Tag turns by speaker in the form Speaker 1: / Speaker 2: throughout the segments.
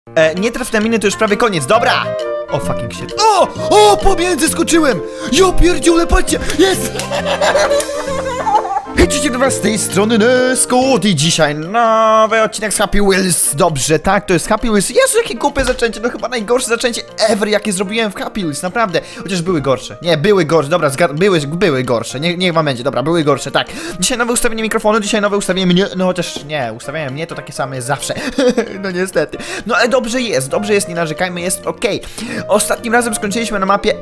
Speaker 1: Nie traf na miny, to już prawie koniec, dobra! O, fucking shit. O, pomiędzy skoczyłem! Jo pierdziule, patrzcie, jest! Hejcie do was z tej strony Neskot i dzisiaj nowy odcinek z Happy Wheels. Dobrze, tak, to jest Happy Wheels. Jezu, jakie głupie zaczęcie, no chyba najgorsze zaczęcie ever, jakie zrobiłem w Happy Wheels, naprawdę. Chociaż były gorsze, nie, były gorsze, dobra, były gorsze, niech wam będzie, dobra, były gorsze, tak. Dzisiaj nowe ustawienie mikrofonu, dzisiaj nowe ustawienie mnie, no chociaż nie, ustawienie mnie to takie same jest zawsze. No niestety, no ale dobrze jest, nie narzekajmy, jest okej. Ostatnim razem skończyliśmy na mapie,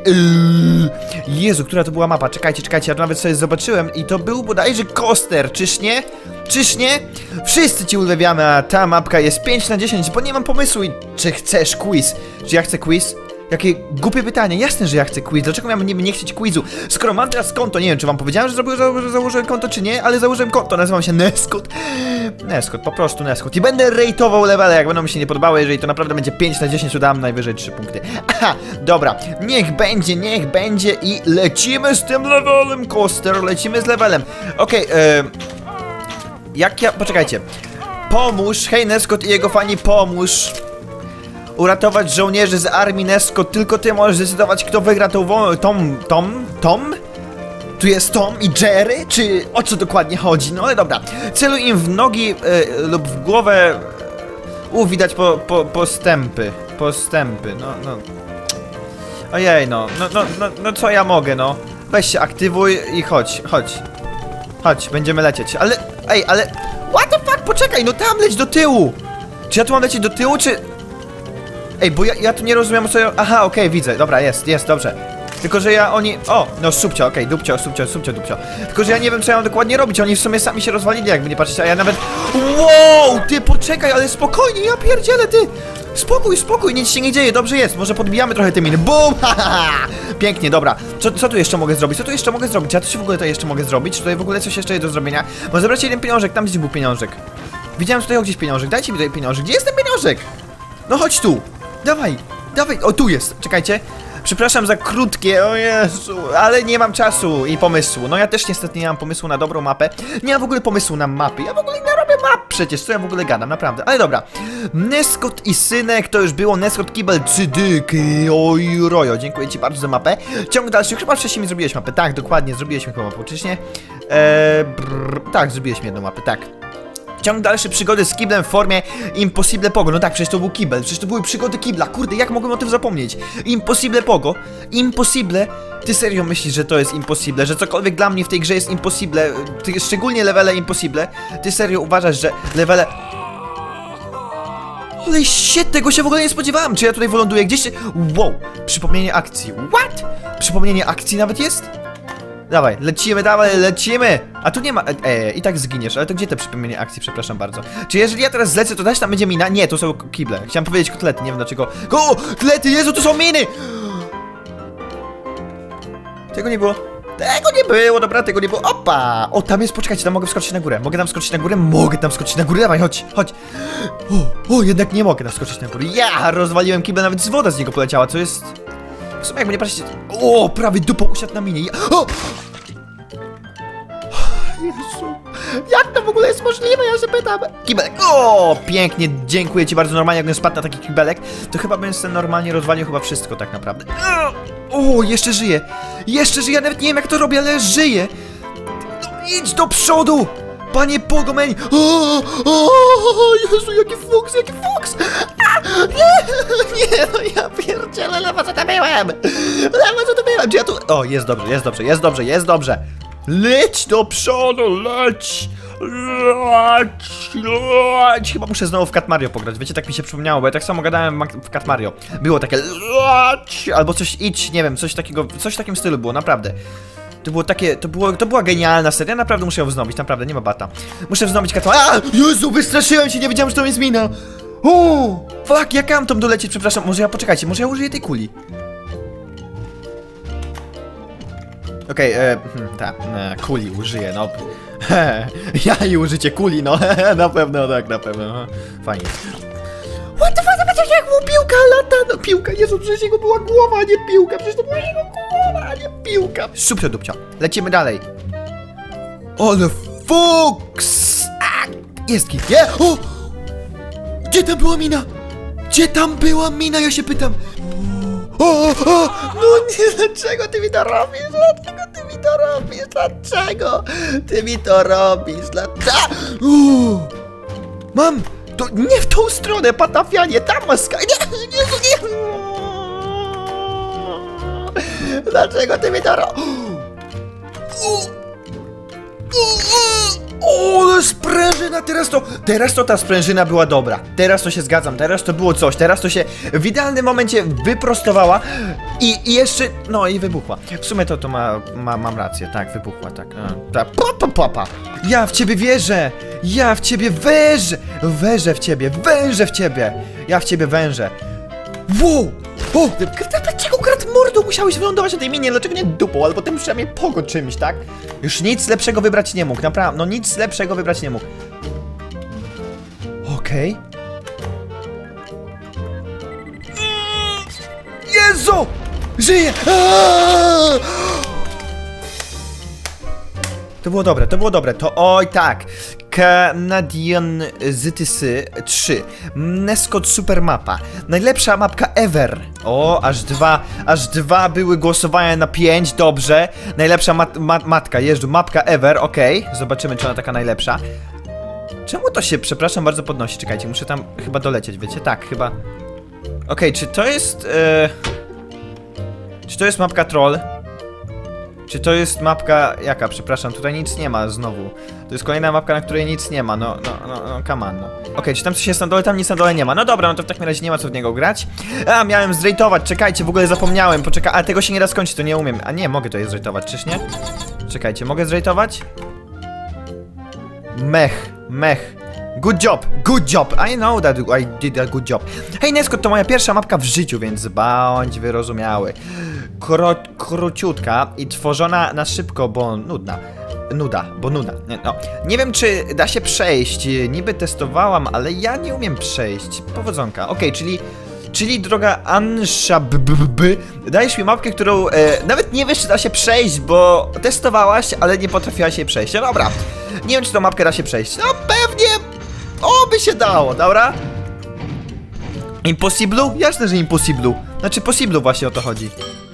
Speaker 1: Jezu, która to była mapa, czekajcie, ja to nawet sobie zobaczyłem i to był bodajże Coaster, czyż nie? Czyż nie? Wszyscy ci ulewiamy, a ta mapka jest 5 na 10, bo nie mam pomysłu. Czy chcesz quiz? Czy ja chcę quiz? Jakie głupie pytanie, jasne, że ja chcę quiz. Dlaczego miałbym nie chcieć quizu? Skoro mam teraz konto, nie wiem, czy wam powiedziałem, że założyłem konto, czy nie, ale założyłem konto, nazywam się Neskot. Neskot, po prostu Neskot. I będę rate'ował levele, jak będą mi się nie podobały, jeżeli to naprawdę będzie 5 na 10, to dam najwyżej 3 punkty. Aha, dobra, niech będzie i lecimy z tym levelem, Coaster, lecimy z levelem. Okej, poczekajcie. Pomóż, hej Neskot i jego fani, pomóż uratować żołnierzy z armii Neskot. Tylko ty możesz zdecydować, kto wygra tą Tom? Tu jest Tom i Jerry? Czy o co dokładnie chodzi? No ale dobra. Celuj im w nogi lub w głowę. Widać postępy. No. Ojej, no co ja mogę, no. Weź się aktywuj i chodź. Chodź, będziemy lecieć. Ale, ale what the fuck, poczekaj, no tam leć do tyłu. Czy ja tu mam lecieć do tyłu, czy... Ej, bo ja tu nie rozumiem, o co ja... Aha, okej, widzę, dobra, jest, dobrze. Tylko, że no subcio, okej, dupcio. Tylko, że ja nie wiem, co ja mam dokładnie robić. Oni w sumie sami się rozwalili, jakby nie patrzeć, a ja nawet... Wow, ty poczekaj, ale spokojnie, ja pierdzielę, ty. Spokój, nic się nie dzieje, dobrze jest. Może podbijamy trochę te miny, bum, pięknie, dobra. Co tu jeszcze mogę zrobić? Ja to się w ogóle jeszcze mogę zrobić? Czy tutaj w ogóle coś jeszcze jest do zrobienia? Może zebrać jeden pieniążek, tam gdzieś był pieniążek. Widziałem tutaj gdzieś pieniążek, dajcie mi tutaj pieniążek. Gdzie jest ten pieniążek? No chodź tu, dawaj, o tu jest, czekajcie. Przepraszam za krótkie, o Jezu, ale nie mam czasu i pomysłu. No ja też niestety nie mam pomysłu na dobrą mapę. Nie mam w ogóle pomysłu na mapy. Ja w ogóle nie robię map przecież, co ja w ogóle gadam, naprawdę. Ale dobra, Neskot i synek, to już było Neskot Kibel 3D. Oj rojo, dziękuję ci bardzo za mapę. Ciąg dalszy, chyba wcześniej mi zrobiłeś mapę. Tak, dokładnie, zrobiłeś mi chyba mapę, czyż nie? Tak, zrobiłeś mi jedną mapę, tak. Ciąg dalszy przygody z kiblem w formie Impossible Pogo. No tak, przecież to był kibel, przecież to były przygody kibla. Kurde, jak mogłem o tym zapomnieć? Impossible Pogo. Impossible? Ty serio myślisz, że to jest impossible? Że cokolwiek dla mnie w tej grze jest impossible? Szczególnie levele impossible? Ty serio uważasz, że levele... Ale shit, tego się w ogóle nie spodziewałem. Czy ja tutaj wyląduję gdzieś? Wow, przypomnienie akcji. What? Przypomnienie akcji nawet jest? Dawaj, lecimy! A tu nie ma... i tak zginiesz, ale to gdzie te przypomnienie akcji, przepraszam bardzo. Czy jeżeli ja teraz zlecę, to też tam będzie mina? Nie, to są kible. Chciałem powiedzieć kotlety, nie wiem dlaczego. O, kotlety, Jezu, to są miny! Tego nie było. Dobra, tego nie było. Opa! O, tam jest, poczekajcie, tam mogę wskoczyć na górę. Mogę tam skoczyć na górę? Dawaj, chodź. O, jednak nie mogę tam skoczyć na górę. Ja rozwaliłem kible, nawet z woda z niego poleciała, co jest... W sumie jakby nie patrzcie... O, prawie dupą usiadł na minie. O! Jezu, jak to w ogóle jest możliwe? Ja się pytam. Kibelek. O, pięknie, dziękuję ci bardzo. Normalnie jakbym spadł na taki kibelek, to chyba bym sobie normalnie rozwalił chyba wszystko tak naprawdę. O, jeszcze żyję. Ja nawet nie wiem jak to robię, ale żyję. No, idź do przodu. Panie Pogomeni! O, Jezu, jaki fuks! Nie, no ja pierdzielę, lewa co to byłem! Czy ja tu... O, jest dobrze. Leć do przodu, leć! Chyba muszę znowu w Cat Mario pograć, wiecie, tak mi się przypomniało, bo ja tak samo gadałem w Cat Mario. Było takie... Albo coś idź, nie wiem, coś w takim stylu było, naprawdę. To była genialna seria, naprawdę muszę ją wznowić, naprawdę, nie ma bata. Muszę wznowić Cat... Jezu, wystraszyłem się, nie wiedziałem, że to jest mina! O, fuck, jak mam tam dolecieć, przepraszam, poczekajcie, może ja użyję tej kuli. Okej, kuli użyję, no. Ja i użycie kuli, no, na pewno, fajnie. What the fuck, zobaczcie jak mu piłka lata, no piłka, Jezu, przecież jego była głowa, a nie piłka, przecież to była jego głowa, a nie piłka. Szybcio dupcia, lecimy dalej. Ale fuks! Jest git, nie? O! Gdzie tam była mina? Gdzie tam była mina? Ja się pytam. No nie, dlaczego ty mi to robisz? Dlaczego ty mi to robisz? Dlaczego ty mi to robisz? Dlaczego? Mam! To nie w tą stronę, patafianie, tam maska. Nie. Dlaczego ty mi to robisz? O, ale sprężyna, teraz to ta sprężyna była dobra. Teraz to się zgadzam, teraz to było coś. Teraz to się w idealnym momencie wyprostowała i jeszcze, no i wybuchła. W sumie to mam rację, tak, wybuchła, tak. Papa. Ja w ciebie wierzę. Ja w ciebie wężę. Wężę w ciebie. Ja w ciebie wężę. Wow. O, dlaczego akurat mordą musiałeś wylądować na tej minie? Dlaczego nie dupą? Ale potem przynajmniej pogod czymś, tak? Już nic lepszego wybrać nie mógł, naprawdę, no nic lepszego wybrać nie mógł. Okej. Jezu! Żyje! To było dobre, to oj tak. Canadian Zytysy 3. Nescot Super Mapa. Najlepsza mapka ever. O, aż dwa były głosowania na 5, dobrze. Najlepsza mapka ever, okej. Zobaczymy, czy ona taka najlepsza. Czemu to się, przepraszam bardzo, podnosi? Czekajcie, muszę tam chyba dolecieć, wiecie? Tak, chyba. Okej, czy to jest... Czy to jest mapka troll? Czy to jest mapka... Jaka? Przepraszam, tutaj nic nie ma znowu. To jest kolejna mapka, na której nic nie ma, no, come on, no. Okej, czy tam coś jest na dole? Tam nic na dole nie ma. No dobra, no to w takim razie nie ma co w niego grać. A, miałem zrejtować, czekajcie, w ogóle zapomniałem, poczekaj, a tego się nie da skończyć, to nie umiem. A nie, mogę to je zrejtować, czyż nie? Czekajcie, mogę zrejtować? Mech. Good job, I know that I did a good job. Hej, Nescot, to moja pierwsza mapka w życiu, więc bądź wyrozumiały. Króciutka i tworzona na szybko, bo nuda. No. Nie wiem, czy da się przejść, niby testowałam, ale ja nie umiem przejść. Powodzonka, okej, czyli droga Ansha dajesz mi mapkę, którą nawet nie wiesz, czy da się przejść, bo testowałaś, ale nie potrafiłaś jej przejść. No dobra, nie wiem, czy tą mapkę da się przejść. No pewnie, by się dało, dobra? Impossible? Jasne, że impossible. Znaczy possible, właśnie o to chodzi.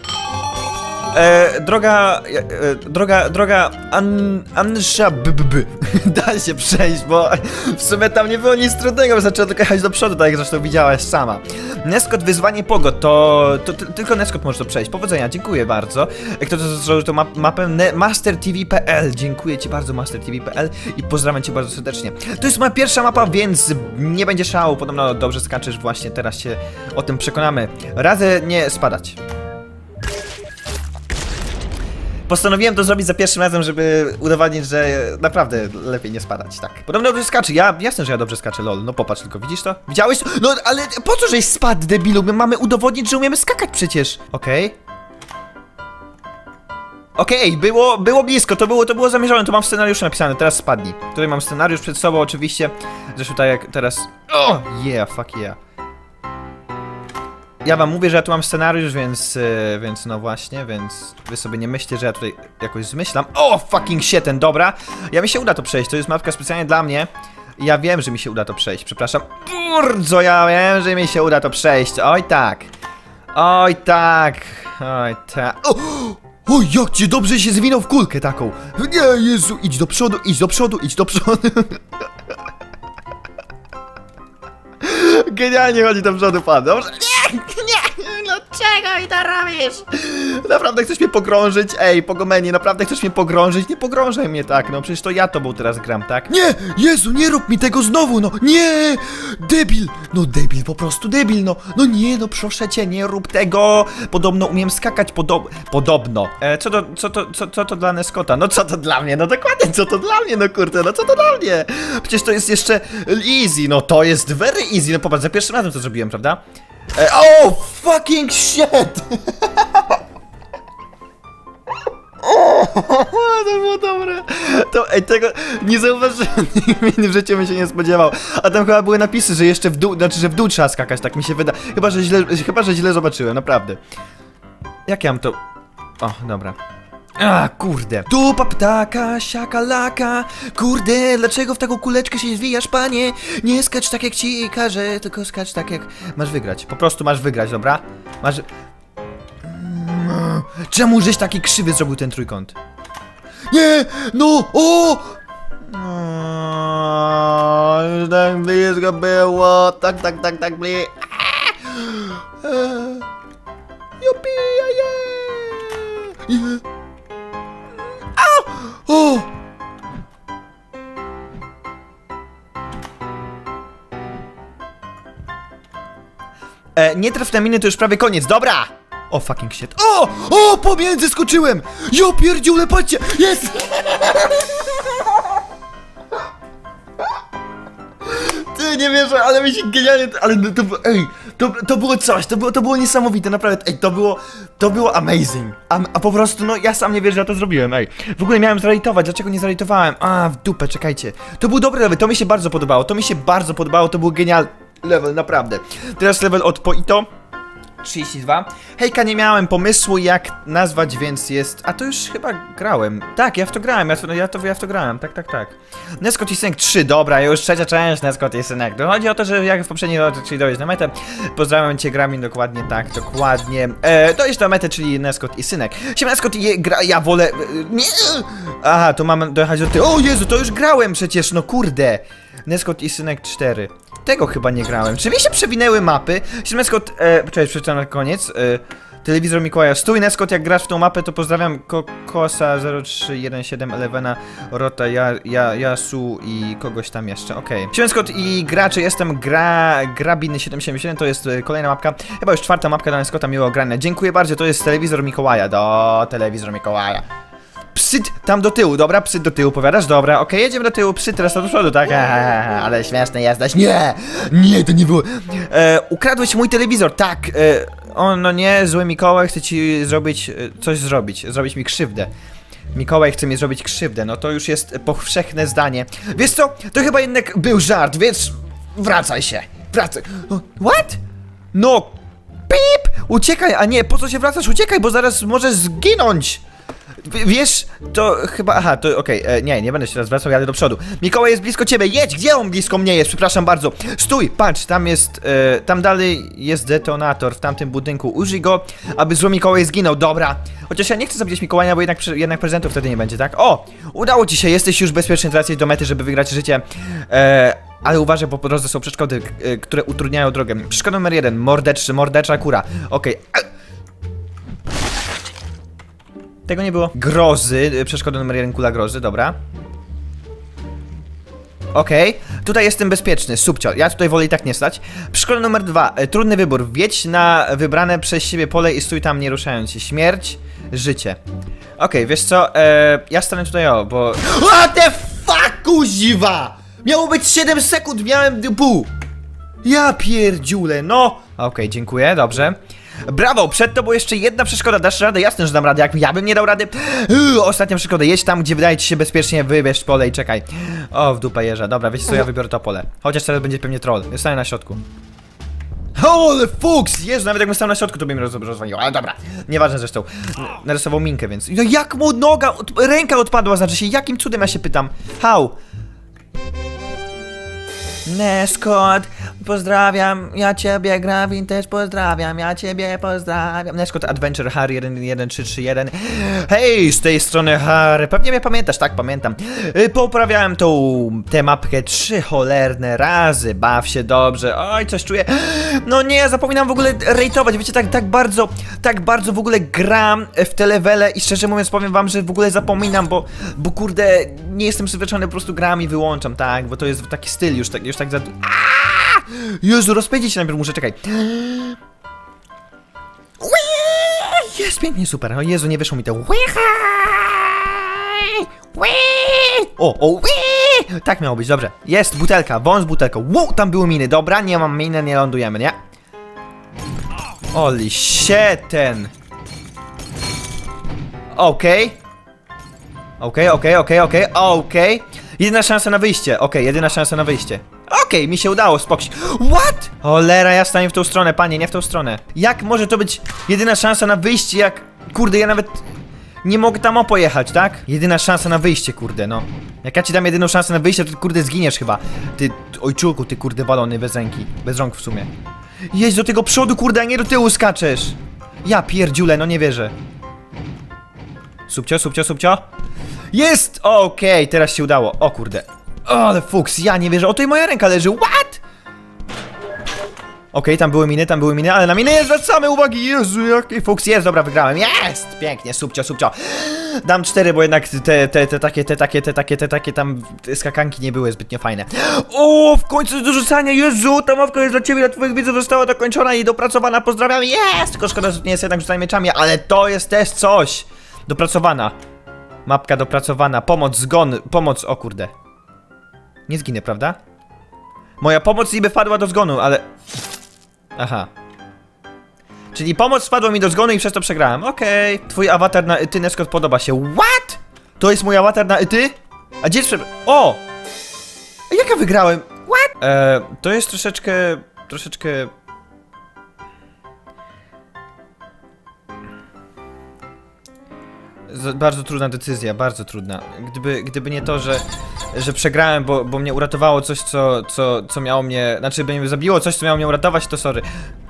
Speaker 1: Droga Ansha da się przejść, bo w sumie tam nie było nic trudnego, zaczęło tylko jechać do przodu, tak jak zresztą widziałaś sama. Nescot wyzwanie pogod, to tylko Nescot może to przejść. Powodzenia, dziękuję bardzo. Kto to zrobił tą mapę? MasterTV.pl. Dziękuję ci bardzo, MasterTV.pl, i pozdrawiam cię bardzo serdecznie. To jest moja pierwsza mapa, więc nie będzie szału. Podobno dobrze skaczesz, właśnie teraz się o tym przekonamy. Radzę nie spadać. Postanowiłem to zrobić za pierwszym razem, żeby udowodnić, że naprawdę lepiej nie spadać, tak. Podobno dobrze skacze, jasne, że ja dobrze skaczę, lol, no popatrz tylko, widzisz to? Widziałeś? No ale po co żeś spadł, debilu? My mamy udowodnić, że umiemy skakać przecież. Okej, było blisko, to było zamierzone, to mam w scenariuszu napisane, teraz spadnij. Tutaj mam scenariusz przed sobą oczywiście, zresztą tak jak teraz... Oh, yeah, fuck yeah. Ja wam mówię, że ja tu mam scenariusz, więc no właśnie, więc wy sobie nie myślcie, że ja tutaj jakoś zmyślam. O, fucking shit, dobra. Ja mi się uda to przejść, to jest mapka specjalnie dla mnie. Ja wiem, że mi się uda to przejść, przepraszam. Bardzo, ja wiem, że mi się uda to przejść. Oj tak. O, jak cię dobrze się zwinął w kulkę taką. Nie, Jezu, idź do przodu. Genialnie chodzi do przodu, pan. Dobrze? Nie, dlaczego mi to robisz? Naprawdę chcesz mnie pogrążyć? Ej, Pogomenie, naprawdę chcesz mnie pogrążyć? Nie pogrążaj mnie tak, no przecież to ja tobą teraz gram, tak? Nie, Jezu, nie rób mi tego znowu, no, nie! Debil, no debil, po prostu debil, no. No nie, no proszę cię, nie rób tego. Podobno umiem skakać, podobno. Co to dla Nescota? No co to dla mnie? No dokładnie, co to dla mnie, no kurde, no co to dla mnie? Przecież to jest jeszcze easy, no to jest very easy, no popatrz, za pierwszym razem to zrobiłem, prawda? Oh, fucking shit! To było dobre. Tego nie zauważyłem, nigdy w życiu bym się nie spodziewał. A tam chyba były napisy, że jeszcze w dół, znaczy, że w dół trzeba skakać, tak mi się wyda. Chyba, że źle zobaczyłem, naprawdę. Jak ja mam to... O, dobra. A, kurde. Dupa ptaka, siaka laka. Kurde, dlaczego w taką kuleczkę się zwijasz, panie? Nie skacz tak jak ci każę, tylko skacz tak jak masz wygrać. Po prostu masz wygrać, dobra? Masz... Czemu żeś taki krzywy zrobił ten trójkąt? Nie! No! O! Już tak blisko było. Tak blisko. Jupi, je! O! Nie traf na miny, to już prawie koniec, dobra! O fucking shit. O! Pomiędzy skoczyłem! Jo pierdziule, patrzcie! Jest! Ty nie wiesz, ale mi się genialnie... Ale to było... Ej! To było coś, to było niesamowite, naprawdę. Ej, to było amazing. A po prostu, no ja sam nie wierzę, że ja to zrobiłem, ej. W ogóle miałem zrajtować, dlaczego nie zrajtowałem? A, w dupę, czekajcie. To był dobry level, to mi się bardzo podobało, to był genialny level, naprawdę. Teraz level od Poito. 32. Hejka, nie miałem pomysłu jak nazwać, więc jest... A to już chyba grałem. Tak, ja w to grałem, ja w to grałem, tak. Neskot i Synek 3, dobra, już trzecia część Neskot i Synek. No, chodzi o to, że jak w poprzedniej rundzie, czyli dojść na metę. Pozdrawiam cię, Gramin, dokładnie tak, dokładnie. Dojść na metę, czyli Neskot i Synek. Siema, Neskot i gra, ja wolę... Nie! Aha, to mamy dojechać do tyłu. O Jezu, to już grałem przecież, no kurde. Neskot i Synek 4. Tego chyba nie grałem. Czy mi się przewinęły mapy? Neskot, poczekaj, przeczytam na koniec. Telewizor Mikołaja. Stój, Neskot, jak grasz w tą mapę, to pozdrawiam Kokosa 0317 Elevena, Rota, Yasu i kogoś tam jeszcze. Okej. Neskot i gracze, jestem Grabiny 777, to jest kolejna mapka. Chyba już czwarta mapka dla Neskota, miło grania. Dziękuję bardzo, to jest telewizor Mikołaja. Telewizor Mikołaja. Psyt tam do tyłu, dobra, psyt do tyłu, powiadasz? Dobra, okej, jedziemy do tyłu, psyt teraz do przodu, tak? Ale śmieszne jesteś, nie, to nie było. Ukradłeś mój telewizor, tak, no nie, zły Mikołaj chce ci zrobić, zrobić mi krzywdę. Mikołaj chce mi zrobić krzywdę, no to już jest powszechne zdanie. Wiesz co, to chyba jednak był żart, więc wracaj się, wracaj. What? No, pip, uciekaj, a nie, po co się wracasz, uciekaj, bo zaraz możesz zginąć. Wiesz, to chyba... Aha, to okej, nie będę się teraz wracał, jadę do przodu. Mikołaj jest blisko ciebie, jedź! Gdzie on blisko mnie jest? Przepraszam bardzo. Stój, patrz, tam jest... tam dalej jest detonator w tamtym budynku. Użyj go, aby zły Mikołaj zginął, dobra. Chociaż ja nie chcę zabijać Mikołaja, bo jednak prezentów wtedy nie będzie, tak? O! Udało ci się, jesteś już bezpieczny, teraz jedź do mety, żeby wygrać życie. Ale uważaj, bo po drodze są przeszkody, które utrudniają drogę. Przeszkoda numer 1, mordecza kura. Okej. Tego nie było. Grozy, przeszkoda numer 1, kula grozy, dobra. Okej, tutaj jestem bezpieczny, subcio, ja tutaj wolę i tak nie stać. Przeszkoda numer 2, trudny wybór. Wjedź na wybrane przez siebie pole i stój tam nie ruszając się. Śmierć, życie. Okej, wiesz co, ja stanę tutaj bo... What the fuck, kuziwa! Miało być 7 sekund, miałem pół. Ja pierdziule, no. Okej, dziękuję, dobrze. Brawo, przed tobą jeszcze jedna przeszkoda, dasz radę? Jasne, że dam radę, jak ja bym nie dał rady. Ostatnia przeszkoda, jedź tam, gdzie wydaje ci się bezpiecznie, wybierz pole i czekaj. O, w dupę jeża, dobra, wiecie co, ja wybiorę to pole. Chociaż teraz będzie pewnie troll, ja stanę na środku. Holy fucks, Jezu, nawet jakbym stał na środku, to bym rozwalił, ale dobra. Nieważne zresztą, narysował minkę, więc... No jak mu ręka odpadła, znaczy się, jakim cudem, ja się pytam. How? Neskot, pozdrawiam, ja ciebie, Gravin też pozdrawiam, ja ciebie pozdrawiam. Neskot Adventure Harry 11331. Hej, z tej strony Harry, pewnie mnie pamiętasz, tak, pamiętam. Poprawiałem tę mapkę 3 cholerne razy, baw się dobrze, oj, coś czuję. No nie, zapominam w ogóle rejtować, wiecie, tak bardzo w ogóle gram w te levele i szczerze mówiąc powiem wam, że w ogóle zapominam, bo kurde, nie jestem przyzwyczajony, po prostu gram i wyłączam, tak, bo to jest taki styl już tak za... Jezu, rozpędzić się najpierw muszę, czekaj. Jest pięknie, super. O Jezu, nie wyszło mi to. O, tak miało być, dobrze. Jest butelka, wąż z butelką. Wow, tam były miny, dobra, nie mam miny, nie lądujemy, nie? Holy shit, ten. Okej. Jedyna szansa na wyjście, jedyna szansa na wyjście. Okej, mi się udało, spokój. What? Cholera, ja stanie w tą stronę, panie, nie w tą stronę. Jak może to być jedyna szansa na wyjście, jak... Kurde, ja nawet... Nie mogę tam pojechać, tak? Jedyna szansa na wyjście, kurde, no. Jak ja ci dam jedyną szansę na wyjście, to ty, kurde, zginiesz chyba. Ty, ojczulku, ty, kurde, balony bez ręki. Bez rąk w sumie. Jedź do tego przodu, kurde, a nie do tyłu skaczesz. Ja pierdziule, no nie wierzę. Subcio, subcio, subcio. Jest! Okej, teraz się udało. O kurde. O, ale fuks, ja nie wierzę. O, tutaj moja ręka leży. What? Okej, tam były miny, ale na miny nie zwracamy uwagi. Jezu, jaki fuks jest. Dobra, wygrałem. Jest! Pięknie, subcio, subcio. Dam 4, bo jednak te takie tam skakanki nie były zbytnio fajne. O, w końcu do rzucania. Jezu, ta mapka jest dla ciebie, dla twoich widzów została dokończona i dopracowana. Pozdrawiam. Jest! Tylko szkoda, że nie jest jednak rzucanie mieczami, ale to jest też coś. Dopracowana. Mapka dopracowana. Pomoc, zgon, pomoc. O kurde. Nie zginę, prawda? Moja pomoc niby wpadła do zgonu, ale... Aha. Czyli pomoc wpadła mi do zgonu i przez to przegrałem. Okej. Twój awatar na Yty, Neskot, podoba się. What? To jest mój awatar na Yty? A gdzie jest O! A jak ja wygrałem? What? To jest troszeczkę... Bardzo trudna decyzja, bardzo trudna. Gdyby nie to, że przegrałem, bo mnie uratowało coś, co miało mnie... Znaczy, by mnie zabiło coś, co miało mnie uratować, to sorry.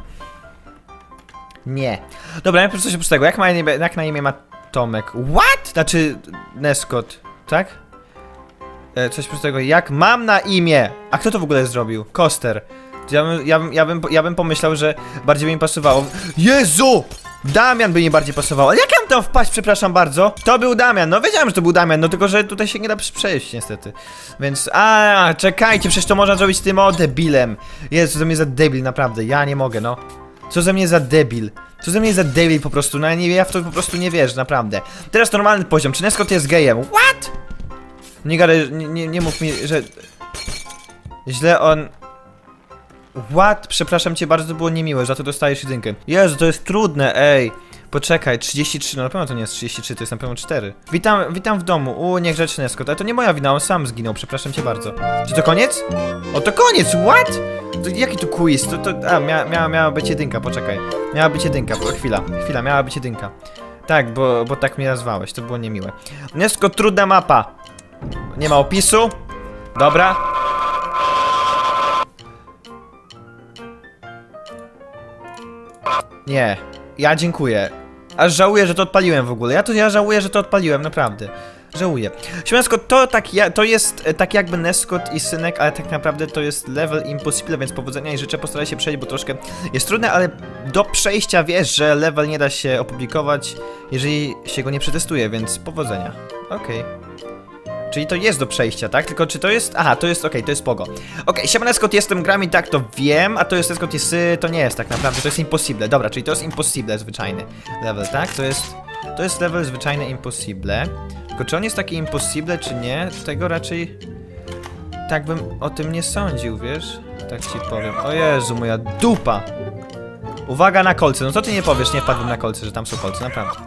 Speaker 1: Nie. Dobra, ja coś oprócz tego. Jak na imię ma Tomek? What? Znaczy, Neskot, tak? Coś oprócz tego. Jak mam na imię? A kto to w ogóle zrobił? Koster. Ja bym pomyślał, że bardziej by mi pasowało. Jezu! Damian by mi bardziej pasował. Ale jak ja mam tam wpaść, przepraszam bardzo? To był Damian, no wiedziałem, że to był Damian, no tylko, że tutaj się nie da przejść niestety. Więc, czekajcie, przecież to można zrobić tym debilem. Jezu, co za mnie za debil, naprawdę, ja nie mogę, no. Co za mnie za debil? Co za mnie za debil po prostu, no ja w to po prostu nie wierzę, naprawdę. Teraz normalny poziom, czy Neskot jest gejem? What? Nie gadaj, nie mów mi, że... Źle on... What? Przepraszam cię bardzo, to było niemiłe, za to dostajesz jedynkę. Jezu, to jest trudne, ej. Poczekaj, 33, no na pewno to nie jest 33, to jest na pewno 4. Witam w domu, niegrzeczny Neskot, ale to nie moja wina, on sam zginął, przepraszam cię bardzo. Czy to koniec? O, to koniec, what? To, jaki tu quiz? Miała być jedynka, poczekaj. Miała być jedynka, chwila, miała być jedynka. Tak, bo tak mnie nazwałeś, to było niemiłe. Neskot, trudna mapa. Nie ma opisu. Dobra. Nie, ja dziękuję. Aż żałuję, że to odpaliłem w ogóle. Ja żałuję, że to odpaliłem, naprawdę. Żałuję. Siemanko, to jest tak jakby Neskot i Synek, ale tak naprawdę to jest level impossible, więc powodzenia i życzę, postaraj się przejść, bo troszkę jest trudne, ale do przejścia wiesz, że level nie da się opublikować, jeżeli się go nie przetestuje, więc powodzenia. Okej. Czyli to jest do przejścia, tak? Tylko czy to jest... Aha, to jest, okej, to jest pogo. Okej, siema Neskot, jestem grami, tak, to wiem, a to jest Neskot jest... To nie jest tak naprawdę, to jest impossible. Dobra, czyli to jest impossible zwyczajny level, tak? To jest level zwyczajny impossible. Tylko czy on jest taki impossible, czy nie? Tego raczej... Tak bym o tym nie sądził, wiesz? Tak ci powiem. O Jezu, moja dupa! Uwaga na kolce, no to ty nie powiesz, nie wpadłem na kolce, że tam są kolce, naprawdę.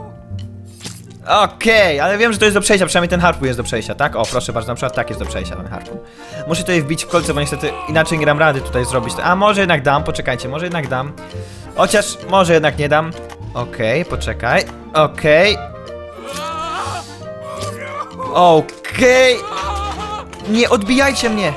Speaker 1: Okej, ale wiem, że to jest do przejścia, przynajmniej ten harpun jest do przejścia, tak? O, proszę bardzo, na przykład tak jest do przejścia ten harpun. Muszę tutaj wbić w kolce, bo niestety inaczej nie dam rady tutaj zrobić. A może jednak dam, poczekajcie, może jednak dam. Chociaż, może jednak nie dam. Okej, poczekaj. Okej. Okej. Nie odbijajcie mnie.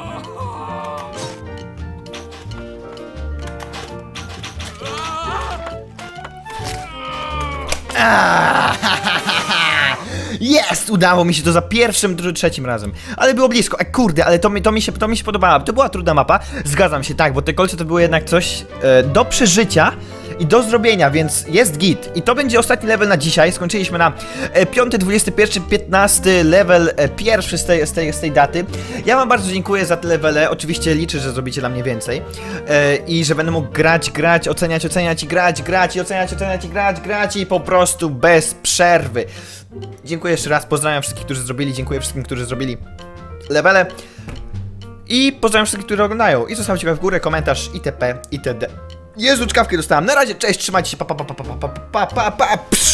Speaker 1: Jest! Udało mi się to za pierwszym, trzecim razem. Ale było blisko. Kurde, ale to mi się podobało. To była trudna mapa. Zgadzam się, tak, bo te kolce to było jednak coś do przeżycia i do zrobienia, więc jest git. I to będzie ostatni level na dzisiaj. Skończyliśmy na 5, 21, 15 level pierwszy z tej daty. Ja wam bardzo dziękuję za te levele. Oczywiście liczę, że zrobicie dla mnie więcej. I że będę mógł grać, oceniać i grać i oceniać i po prostu bez przerwy. Dziękuję jeszcze raz, pozdrawiam wszystkich, którzy zrobili, dziękuję wszystkim, którzy zrobili levele. I pozdrawiam wszystkich, którzy oglądają. I zostawcie łapkę w górę, komentarz itp. Jezu, czkawkę dostałem. Na razie, cześć, trzymajcie się, pa.